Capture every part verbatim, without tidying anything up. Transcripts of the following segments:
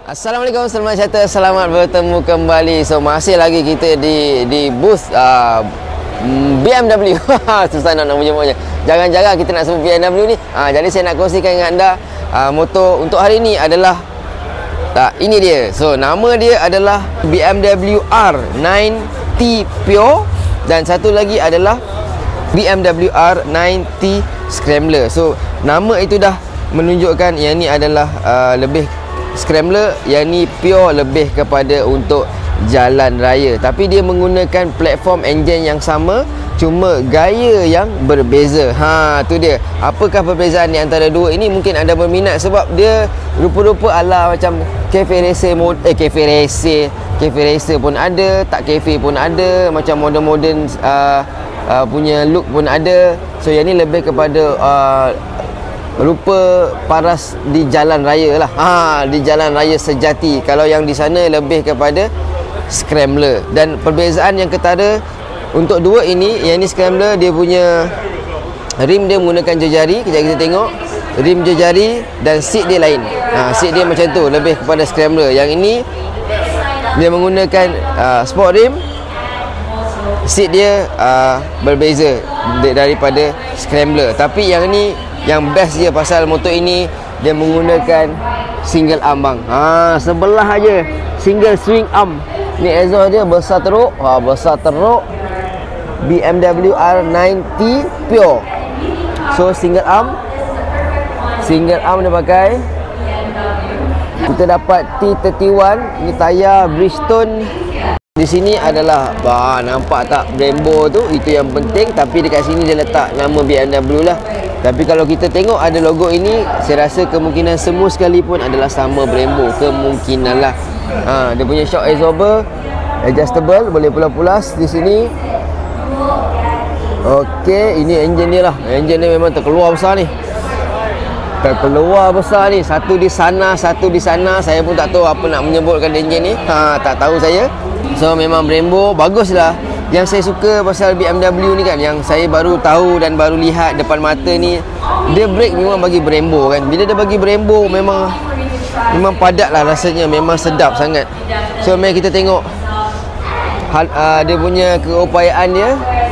Assalamualaikum, selamat sejahtera, selamat bertemu kembali. So masih lagi kita di di booth uh, B M W. Susah nak menyebutnya. Jangan-jangan kita nak sebut B M W ni. Uh, jadi saya nak kongsikan dengan anda uh, motor untuk hari ini adalah tak, ini dia. So nama dia adalah B M W R sembilan T Pure dan satu lagi adalah B M W R sembilan T Scrambler. So nama itu dah menunjukkan yang ni adalah uh, lebih Scrambler, yang ni pure lebih kepada untuk jalan raya, tapi dia menggunakan platform enjin yang sama, cuma gaya yang berbeza. Ha, tu dia. Apakah perbezaan di antara dua ini? Mungkin anda berminat sebab dia rupa-rupa ala macam cafe racer mod, eh cafe racer, cafe racer pun ada, tak cafe pun ada, macam modern-modern uh, uh, punya look pun ada. So yang ni lebih kepada uh, rupa paras di jalan raya lah, ha, di jalan raya sejati. Kalau yang di sana lebih kepada Scrambler. Dan perbezaan yang ketara untuk dua ini, yang ni Scrambler, dia punya rim dia menggunakan jejari. Kejap kita tengok rim jejari, dan seat dia lain. ha, Seat dia macam tu, lebih kepada Scrambler. Yang ini dia menggunakan uh, sport rim. Seat dia uh, berbeza daripada Scrambler. Tapi yang ni yang best dia pasal motor ini dia menggunakan single arm bang. Ha, sebelah aja single swing arm. Ni exhaust dia besar teruk. Ha, besar teruk. B M W R sembilan T Pure. So single arm. Single arm dia pakai. Kita dapat T tiga puluh satu. Ni tayar Bridgestone. Di sini adalah bah, nampak tak Brembo tu, itu yang penting. Tapi dekat sini dia letak nama B M W lah. Tapi kalau kita tengok ada logo ini, saya rasa kemungkinan semua sekalipun adalah sama Brembo. Kemungkinan lah. Ha, dia punya shock absorber adjustable, boleh pulas-pulas di sini. Okey, ini enjin dia lah. Enjin dia memang terkeluar besar ni. Terkeluar besar ni. Satu di sana, satu di sana. Saya pun tak tahu apa nak menyebutkan enjin ni. Ha, tak tahu saya. So memang Brembo bagus lah. Yang saya suka pasal B M W ni kan, yang saya baru tahu dan baru lihat depan mata ni, dia brake memang bagi Brembo kan. Bila dia bagi Brembo memang memang padat lah rasanya, memang sedap sangat. So mari kita tengok hal, uh, dia punya keupayaan dia.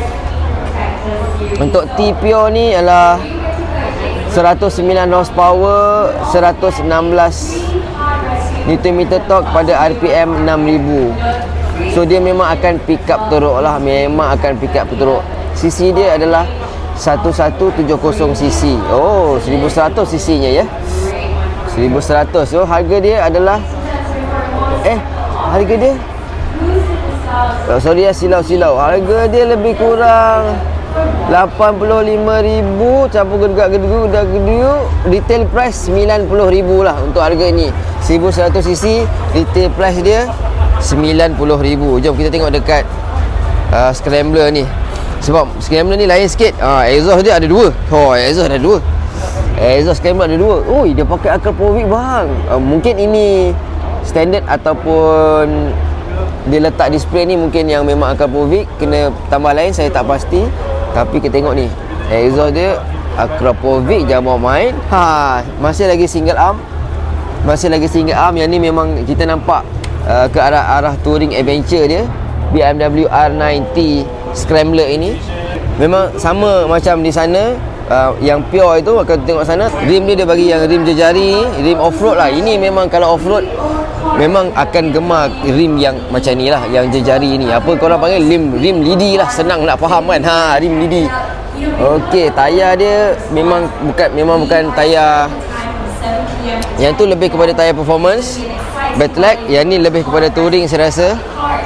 Untuk T Pure ni adalah seratus sembilan horsepower, seratus enam belas Newton meter torque pada R P M enam ribu. So dia memang akan pick up teruk lah. Memang akan pick up teruk. Cc dia adalah seribu seratus tujuh puluh cc. Oh, seribu seratus cc nya ya. seribu seratus. So harga dia adalah Eh harga dia oh, sorry ya, silau-silau. Harga dia lebih kurang lapan puluh lima ribu campur gedegak-gedeguk gedeguk. Retail price sembilan puluh ribu lah untuk harga ni. seribu seratus cc retail price dia sembilan puluh ribu. Jom kita tengok dekat uh, Scrambler ni. Sebab Scrambler ni lain sikit. uh, Exhaust dia ada dua. Oh, exhaust ada dua. Exhaust Scrambler ada dua. Ui, dia pakai akar Powick bang. uh, Mungkin ini standard ataupun dia letak display ni mungkin yang memang akar Powick, kena tambah lain, saya tak pasti. Tapi kita tengok ni, exhaust dia akar Powick, jangan main. Ha, masih lagi single arm. Masih lagi single arm. Yang ni memang kita nampak Uh, ke arah arah touring adventure dia. B M W R sembilan T Scrambler ini memang sama macam di sana. Uh, yang pure itu kalau tengok sana, rim dia dia bagi yang rim jejari, rim off-road lah. Ini memang kalau off-road memang akan gemar rim yang macam ni lah, yang jejari ni. Apa korang panggil? Rim rim lidi lah, senang nak faham kan. Ha, rim lidi. Okey, tayar dia memang bukan memang bukan tayar, yang tu lebih kepada tayar performance. Batlack, yang ni lebih kepada touring saya rasa.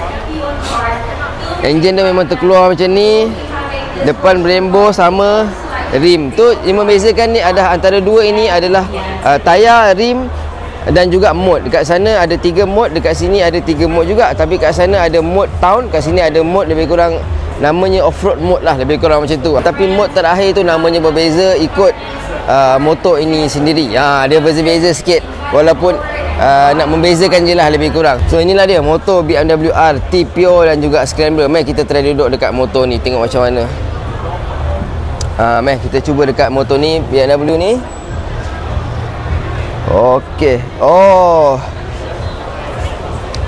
Enjin dia memang terkeluar macam ni. Depan Brembo sama. Rim tu yang membezakan ni ada antara dua ini adalah uh, tayar, rim dan juga mod. Dekat sana ada tiga mod, dekat sini ada tiga mod juga. Tapi kat sana ada mod town, kat sini ada mod lebih kurang namanya off-road mode lah, lebih kurang macam tu. Tapi mod terakhir tu namanya berbeza ikut uh, motor ini sendiri. Ha, dia berbeza-beza sikit, walaupun uh, nak membezakan je lah lebih kurang. So inilah dia motor B M W R T Pure dan juga Scrambler. Mari kita try duduk dekat motor ni, tengok macam mana. Ha, mari kita cuba dekat motor ni, B M W ni. Okey. Oh,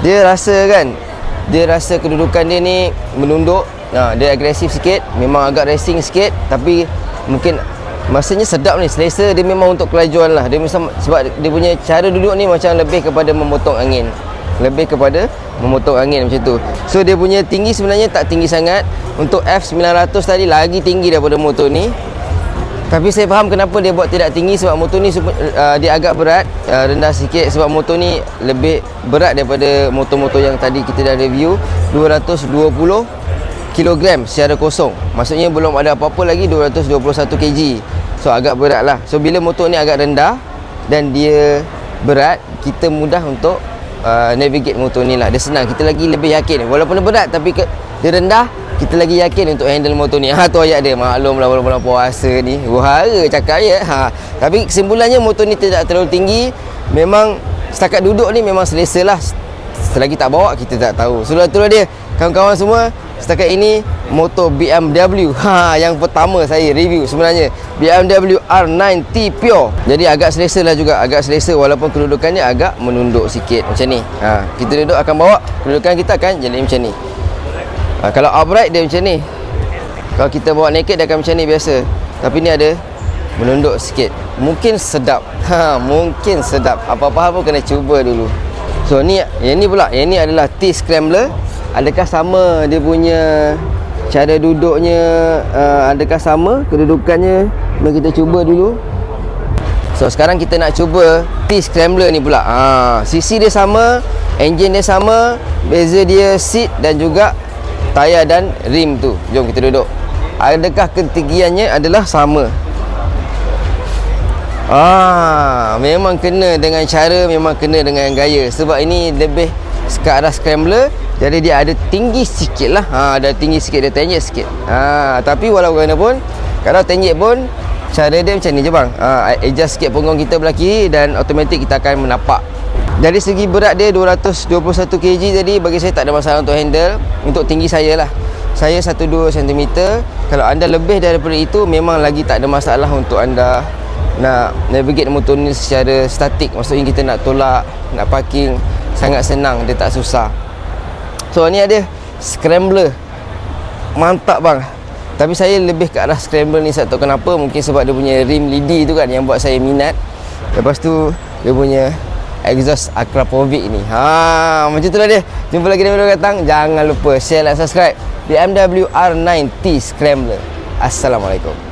Dia rasa kan, dia rasa kedudukan dia ni menunduk. Ha, dia agresif sikit, memang agak racing sikit, tapi mungkin masanya sedap ni, selesa dia memang untuk kelajuan lah. Dia misal, sebab dia punya cara duduk ni macam lebih kepada memotong angin. Lebih kepada memotong angin macam tu. So dia punya tinggi sebenarnya tak tinggi sangat. Untuk F sembilan ratus tadi lagi tinggi daripada motor ni. Tapi saya faham kenapa dia buat tidak tinggi, sebab motor ni uh, dia agak berat, uh, rendah sikit, sebab motor ni lebih berat daripada motor-motor yang tadi kita dah review, dua ratus dua puluh kilogram secara kosong. Maksudnya belum ada apa-apa lagi, dua ratus dua puluh satu kilogram. So agak berat lah. So bila motor ni agak rendah dan dia berat, kita mudah untuk uh, navigate motor ni lah. Dia senang, kita lagi lebih yakin. Walaupun dia berat tapi ke, dia rendah, kita lagi yakin untuk handle motor ni. Ha, tu ayat dia. Maklum lah bulan-bulan puasa ni, wahara cakap ya. Ha, tapi kesimpulannya motor ni tidak terlalu tinggi. Memang setakat duduk ni memang selesa lah. Selagi tak bawa kita tak tahu. So itulah dia kawan-kawan semua. Setakat ini motor B M W ha, yang pertama saya review sebenarnya, B M W R nine T Pure. Jadi agak selesa lah juga. Agak selesa walaupun kedudukannya agak menunduk sikit macam ni. Ha, kita duduk akan bawa, kedudukan kita akan jadi macam ni. Ha, kalau upright dia macam ni. Kalau kita bawa naked dia akan macam ni biasa. Tapi ni ada menunduk sikit. Mungkin sedap. Ha, mungkin sedap. Apa-apa pun kena cuba dulu. So ni, yang ni pula, yang ni adalah T-Scrambler. Adakah sama dia punya cara duduknya, uh, adakah sama kedudukannya? Mari kita cuba dulu. So sekarang kita nak cuba T-Scrambler ni pula. Ha, sisi dia sama, enjin dia sama, beza dia seat dan juga tayar dan rim tu. Jom kita duduk. Adakah ketinggiannya adalah sama? Ah, memang kena dengan cara, memang kena dengan gaya. Sebab ini lebih ke arah scrambler, jadi dia ada tinggi sikit lah. Ha, ada tinggi sikit, dia tenyek sikit. Ha, tapi walau bagaimanapun, kalau tenyek pun cara dia macam ni je bang. Ha, adjust sikit punggung kita belah kiri dan automatik kita akan menapak. Dari segi berat dia dua ratus dua puluh satu kilogram, jadi bagi saya tak ada masalah untuk handle. Untuk tinggi saya lah, saya seratus dua sentimeter. Kalau anda lebih daripada itu, memang lagi tak ada masalah untuk anda nak navigate motor ni secara statik. Maksudnya kita nak tolak, nak parking, sangat senang, dia tak susah. So ni ada scrambler, mantap bang. Tapi saya lebih ke arah scrambler ni, tak tahu kenapa. Mungkin sebab dia punya rim lidi tu kan yang buat saya minat. Lepas tu dia punya exhaust Akrapovic ni. Ha, macam itulah dia. Jumpa lagi dalam video datang. Jangan lupa share, like, subscribe B M W R nine T Scrambler. Assalamualaikum.